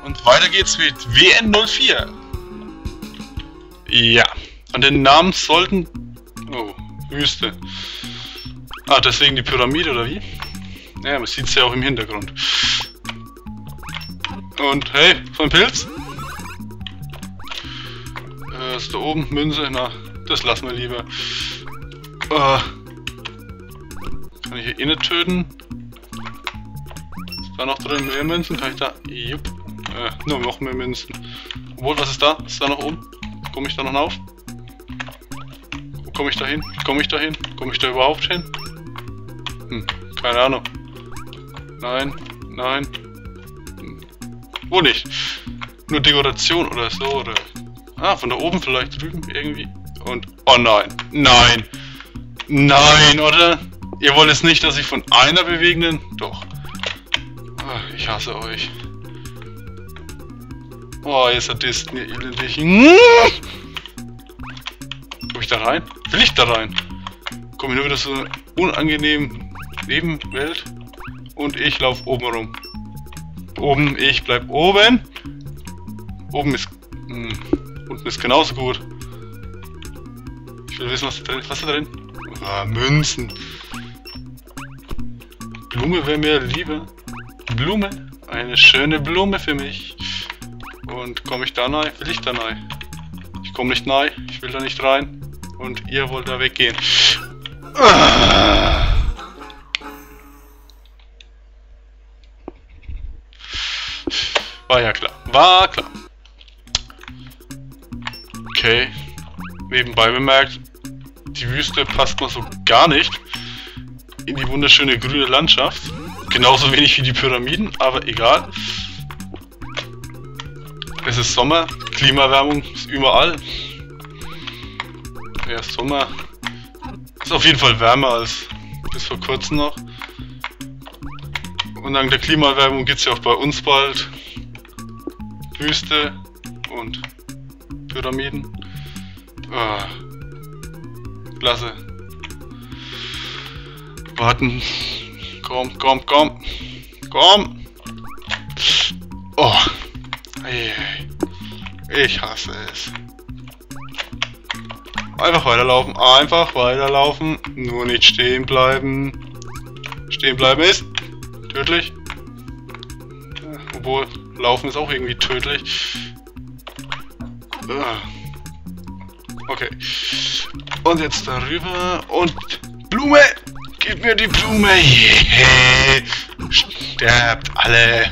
Und weiter geht's mit WN04. Ja, an den Namen sollten... Oh, Wüste. Ah, deswegen die Pyramide, oder wie? Ja, man sieht's ja auch im Hintergrund. Und, hey, so ein Pilz? Ist da oben, Münze? Na, das lassen wir lieber. Kann ich hier eh nicht töten? Ist da noch drin mehr Münzen? Kann ich da... Jupp. Nur noch mehr Münzen. Obwohl, was ist da? Ist da noch oben? Komme ich da noch auf? Wo komme ich da hin? Komme ich da hin? Komme ich da überhaupt hin? Keine Ahnung. Nein, nein. Wo nicht? Nur Dekoration oder so, oder... Ah, von da oben vielleicht drüben irgendwie. Und... Oh nein. Nein. Nein, oder? Ihr wollt es nicht, dass ich von einer bewegenden... Doch. Ich hasse euch. Oh, ihr Sadisten, ihr elendig. Komm ich da rein? Will ich da rein? Komme ich nur wieder so eine unangenehme Nebenwelt. Und ich laufe oben rum. Oben, ich bleib oben. Oben ist... unten ist genauso gut. Ich will wissen, was da drin ist. Was ist da drin? Ah, Münzen. Blume wäre mir lieber. Blume. Eine schöne Blume für mich. Und komme ich da rein? Will ich da rein? Ich komme nicht rein. Ich will da nicht rein. Und ihr wollt da weggehen. War ja klar. War klar. Okay. Nebenbei bemerkt, die Wüste passt mal so gar nicht in die wunderschöne grüne Landschaft. Genauso wenig wie die Pyramiden, aber egal. Es ist Sommer, Klimaerwärmung ist überall. Ja, Sommer ist auf jeden Fall wärmer als bis vor kurzem noch. Und dank der Klimaerwärmung gibt es ja auch bei uns bald Wüste und Pyramiden. Klasse. Warten. Komm, komm, komm. Komm. Oh. Ich hasse es. Einfach weiterlaufen. Einfach weiterlaufen. Nur nicht stehen bleiben. Stehen bleiben ist tödlich. Obwohl, laufen ist auch irgendwie tödlich. Okay. Und jetzt darüber. Und Blume! Gib mir die Blume! Yeah. Sterbt alle!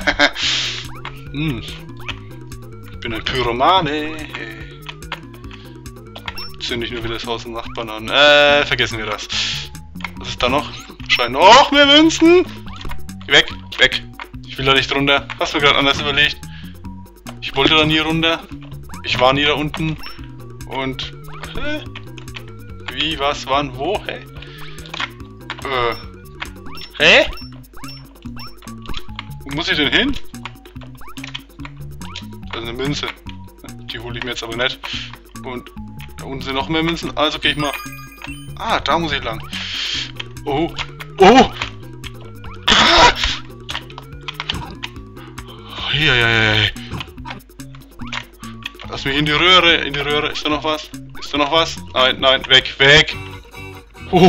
Ich bin ein Pyromane. Zünde ich nur wieder das Haus im Nachbarn an. Vergessen wir das. Was ist da noch? Scheint noch mehr Münzen! Weg! Weg! Ich will da nicht runter. Hast du gerade anders überlegt? Ich wollte da nie runter. Ich war nie da unten. Und... Wie, was, wann, wo? Hä? Hä? Wo muss ich denn hin? Das ist eine Münze. Die hole ich mir jetzt aber nicht. Und da unten sind noch mehr Münzen. Also gehe ich mal... Ah, da muss ich lang. Oh. Oh! Ah! Hihihihi. Lass mich in die Röhre. In die Röhre. Ist da noch was? Ist da noch was? Nein, nein. Weg, weg. Oh.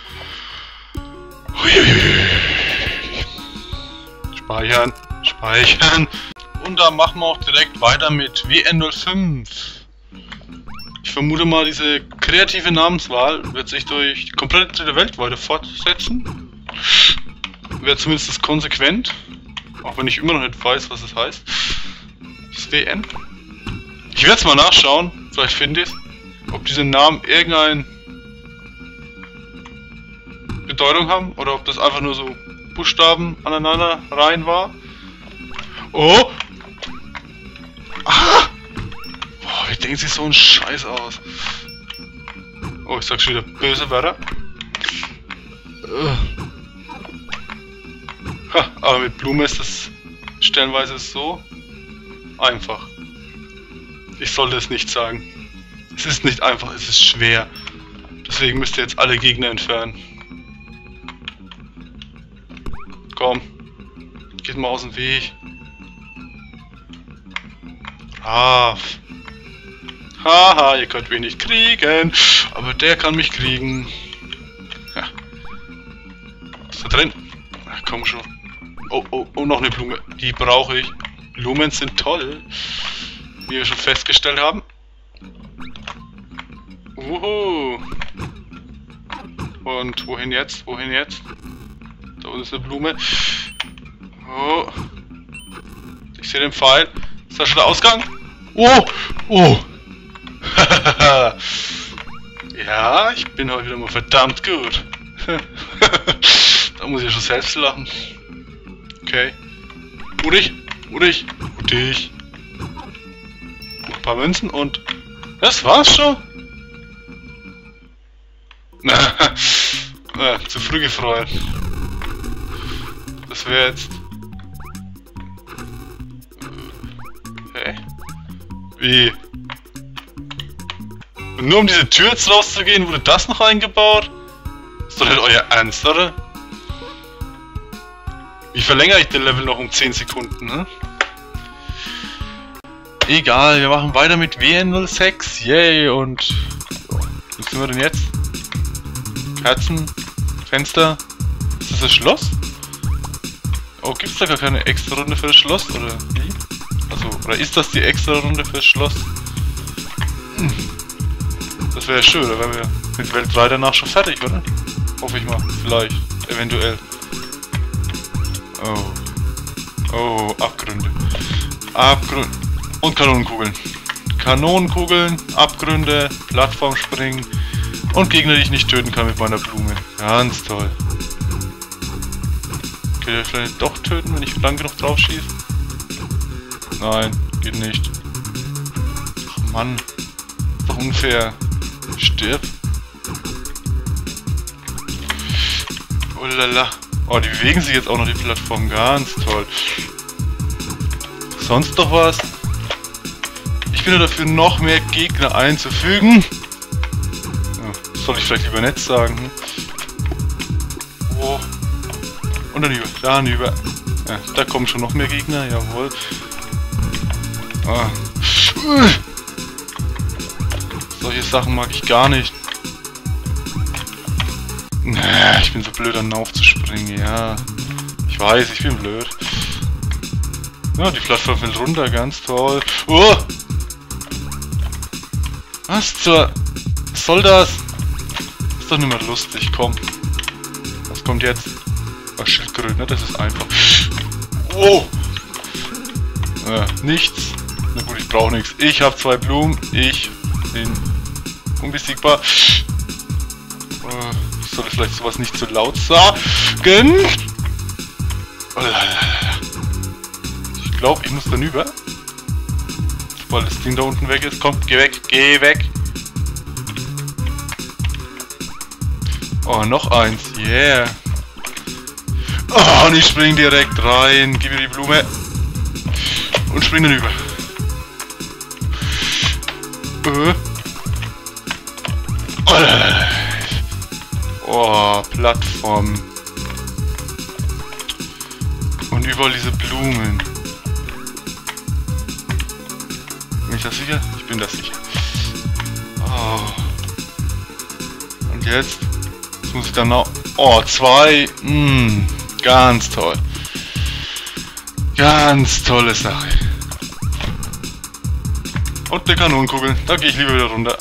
Speichern. Speichern. Und da machen wir auch direkt weiter mit WN05. Ich vermute mal, diese kreative Namenswahl wird sich durch die komplette Welt weiter fortsetzen. Wäre zumindest konsequent. Auch wenn ich immer noch nicht weiß, was es heißt. Das WN. Ich werde es mal nachschauen. Vielleicht finde ich es. Ob diese Namen irgendeine Bedeutung haben. Oder ob das einfach nur so Buchstaben aneinander rein war. Oh! Ah! Boah, wie denkt sich so ein Scheiß aus? Oh, ich sag schon wieder böse Wörter. Ha, aber mit Blume ist das stellenweise so einfach. Ich sollte es nicht sagen. Es ist nicht einfach, es ist schwer. Deswegen müsst ihr jetzt alle Gegner entfernen. Komm. Geht mal aus dem Weg. Brav. Haha, ihr könnt mich nicht kriegen. Aber der kann mich kriegen. Ja. Was ist da drin? Ach, komm schon. Oh, oh, oh, noch eine Blume. Die brauche ich. Blumen sind toll. Wie wir schon festgestellt haben. Wuhu. Und wohin jetzt? Wohin jetzt? Da unten ist eine Blume. Oh. Ich sehe den Pfeil. Ist da schon der Ausgang? Oh! Oh! Ja, ich bin heute wieder mal verdammt gut. Da muss ich ja schon selbst lachen. Okay. Mutig, mutig, mutig. Noch ein paar Münzen und... Das war's schon? Zu früh gefreut. Das wäre jetzt... Hä? Wie? Und nur um diese Tür jetzt rauszugehen, wurde das noch eingebaut? Ist doch nicht euer Ernst, oder? Wie verlängere ich den Level noch um 10 Sekunden, ne? Egal, wir machen weiter mit WN06, yay, und... Wo sind wir denn jetzt? Kerzen? Fenster? Ist das das Schloss? Oh, gibt's da gar keine extra Runde für das Schloss, oder wie? Also, oder ist das die extra Runde für das Schloss? Das wäre ja schön, da wären wir mit Welt 3 danach schon fertig, oder? Hoffe ich mal, vielleicht, eventuell. Oh. Oh, Abgründe. Abgründe. Und Kanonenkugeln. Kanonenkugeln, Abgründe, Plattformspringen und Gegner, die ich nicht töten kann mit meiner Blume. Ganz toll. Kann ich vielleicht doch töten, wenn ich lang genug drauf schieße? Nein, geht nicht. Ach Mann. Ist doch unfair. Stirb. Oh lala. Oh, die bewegen sich jetzt auch noch, die Plattform. Ganz toll. Sonst noch was? Ich bin nur dafür, noch mehr Gegner einzufügen. Oh, soll ich vielleicht lieber nicht sagen? Hm? Oh. Und dann über. Da hinüber. Ja, da kommen schon noch mehr Gegner. Jawohl. Ah. Solche Sachen mag ich gar nicht. Ich bin so blöd, an aufzuspringen, ja. Ich weiß, ich bin blöd. Ja, die Plattform fällt runter, ganz toll. Oh! Was zur... Was soll das? Ist doch nicht mehr lustig, komm. Was kommt jetzt? Oh, Schildkröte, ne? Das ist einfach. Oh! Nichts. Na gut, ich brauche nichts. Ich habe 2 Blumen. Ich bin unbesiegbar. Ich sollte vielleicht sowas nicht zu laut sagen. Ich glaube, ich muss dann über. Weil das Ding da unten weg ist. Komm, geh weg, geh weg. Oh, noch eins. Yeah. Oh, und ich spring direkt rein. Gib mir die Blume. Und spring dann über. Oh, Plattform. Und überall diese Blumen. Bin ich das sicher? Ich bin das sicher. Oh. Und jetzt? Jetzt muss ich dann noch... Oh, 2. Ganz toll. Ganz tolle Sache. Und eine Kanonenkugel. Da gehe ich lieber wieder runter.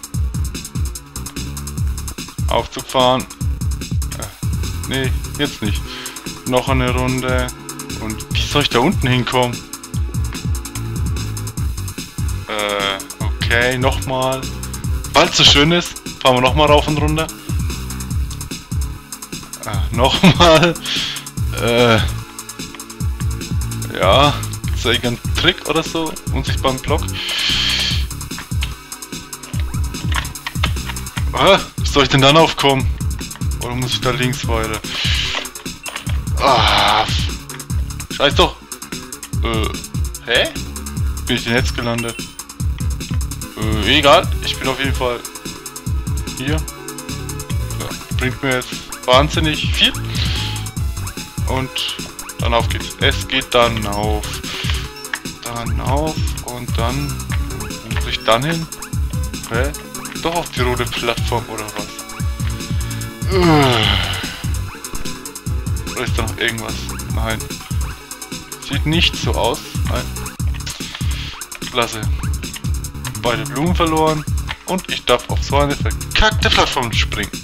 Aufzug fahren. Nee, jetzt nicht. Noch eine Runde. Und wie soll ich da unten hinkommen? Okay, nochmal. Weil es so schön ist, fahren wir nochmal rauf und runter. Nochmal. Ja, gibt's da irgendeinen Trick oder so? Unsichtbaren Block. Wie soll ich denn dann aufkommen? Oder muss ich da links weiter? Scheiß doch! Hä? Bin ich denn jetzt gelandet? Egal, ich bin auf jeden Fall hier. Ja, bringt mir jetzt wahnsinnig viel. Und dann auf geht's. Es geht dann auf. Da da hinauf und dann muss ich dann hin. Hä? Doch auf die rote Plattform oder was? Oder ist da noch irgendwas? Nein. Sieht nicht so aus. Nein. Klasse. Beide Blumen verloren. Und ich darf auf so eine verkackte Plattform springen.